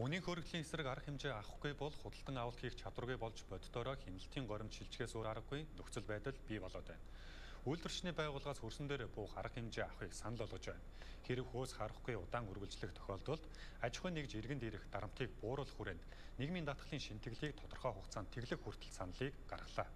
Үнийн хөрөглийн эсрэг арга хэмжээ авахгүй бол худалдан авалт хийх чадваргүй болж боддороо хяналтын горимт шилжихээс өөр аргагүй нөхцөл байдал бий болоод байна. Үйлдвэрчний байгууллагаас хөрсөн дээр буух арга хэмжээ авахыг санал болгож байна. Хэрэв хөөс харахгүй удаан үргэлжлэх тохиолдолд аж ахуйн нэгж иргэн дээрх дарамтыг бууруулах хүрээнд нийгмийн даатгалын шинтгэлийг тодорхой хугацаанд тэглэх хүртэл саналыг гаргалаа.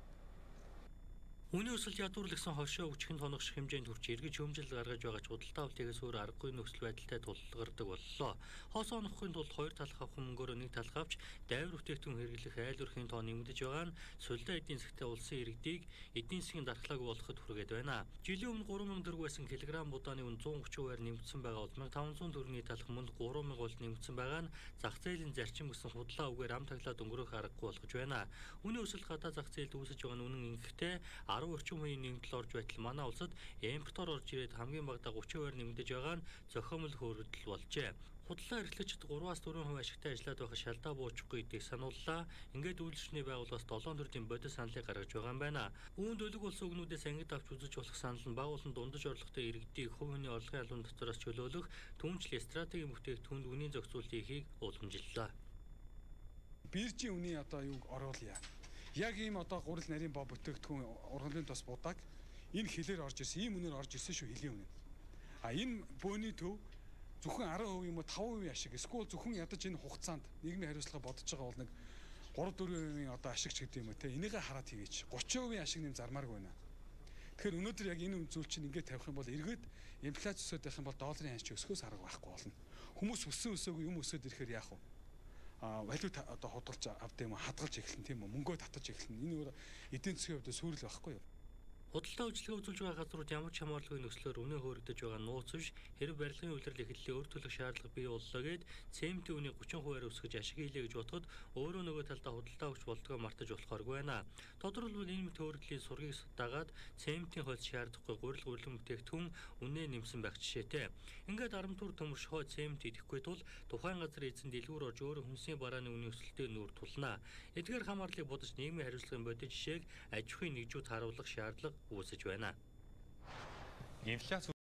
Үнийн өсөлт ядуур гэсэн хошоо өчгөн тоногш хэмжээнд хүрч эргэж хөмжил гаргаж байгаа ч худалдаа авалтыг өөр аргагүй нөхцөл байдалтай тулгардаг боллоо. Хоос онохгүй тулд хоёр талх авах мөнгөөр нэг талх авч дайвар бүтээгдэхүүн хэрэглэх айл өрхийн тоо нэмэгдэж байгаа нь сулдаа эдийн засгийн улсын иргэдийг эдийн засгийн дархлаагүй болоход хүргээд байна. Жилийн өмнө 3,000 төгрөг байсан килограмм будааны үн 130%-аар нэмэгдсэн байгаа бол 1,500 төгрөгийн талх мөн 3,000 бол нэмэгдсэн байгаа нь зах зээлийн зарчим гэсэн худлаа үгээр ам таглаад өнгөрөх аргагүй болгож байна. Үнийн өсөлт гадаа зах зээлд үүсэж байгаа нь үнэн ингэхдээ 10 орчим үеийн нэмэгдэл орж байтал манай улсад импортоор орж ирээд хамгийн багадаа 30%-аар нэмэгдэж байгаа нь зохиомжтой хөрөлдөл болжээ. Худлаа эрхлэгчид 3-4% ашигтай ажиллаад байх шалдаа буучихгүй гэдгийг санууллаа. Ингээд үйлчлэгчний байгууллагаас 7 төрлийн бодит саналыг гаргаж байгаа юм байна. Үүнд өлөг улсын өгнүүдээс ангид авч үзэж болох санал нь байгууллагын дундаж орлоготой иргэдийг хувь хүний орлогын албан дотроос чөлөөлөх түнчлэн стратегийн бүтээгдэхүүнд үнийн зохицуулт хийхийг уламжиллаа. Биржийн үнийн юуг оруулъя. Яг ийм гурил нарийн боо бүтээгдэхүүн ургамлын тос будааг энэ хилээр орж ирсэн, ийм үнээр орж ирсэн шүү хилийн үнэ. Энэ бөөний төв зөвхөн 10% юм уу 5% ашиг эсвэл зөвхөн ядаж энэ хугацаанд нийгмийн хариуцлага бодож байгаа бол нэг 3-4% ашиг ч гэдэг юм уу те. Энийгээ хараад хийгээч. 30% ашиг нэм зармааргүй байна. Тэгэхээр өнөөдөр яг энэ зүйл чинь ингээд тавих юм бол эргээд инфляц өсөд байх юм бол долларын ханч өсөхөөс арга байхгүй болно. Хүмүүс өсөөгүй юм өсөд ирэхээр яах вэ? Валют худалж авд юм хадгалж эхэлнэ тийм үү, мөнгөө татаж эхэлнэ. Энэ өөр эдийн засгийн хувьд сүрэл байхгүй юу? Худалдаа үйлчлэгээ үзүүлж байгаа газрууд ямар ч хамаарлагын нөхцлөөр үнэ хөөрөгдөж байгаа нууц биш. Хэрэв барилгын үйлрэл эхлэлээ өөр төлөх шаардлага бий боллоо гэд цементийн үнийн 30%-аар өсгөж ашиг хийлээ гэж бодоход өөрөө нөгөө талдаа худалдаа өгч болдгоо мартаж болохооргүй байна. Тодорхойлбол энэ мэт хөөрөгдлийн сургийг дагаад цементийн хольц шаардахгүй гурилан бүтээгдэхүүн үнэ нэмсэн байх жишээтэй. Ингээд арамтур төмөршхой цемент идэхгүй тул тухайн газар эзэн дэлгүүр орж өөрөө хүнсний барааны үнийн өсөлтөд нүүр тулнаа. Эдгээр хамаарлыг бодож нийгмийн хариуцлагын бодит жишээг аж ахуйн нэгжүүд харуулах шаардлага үүсэж байна. Инфляц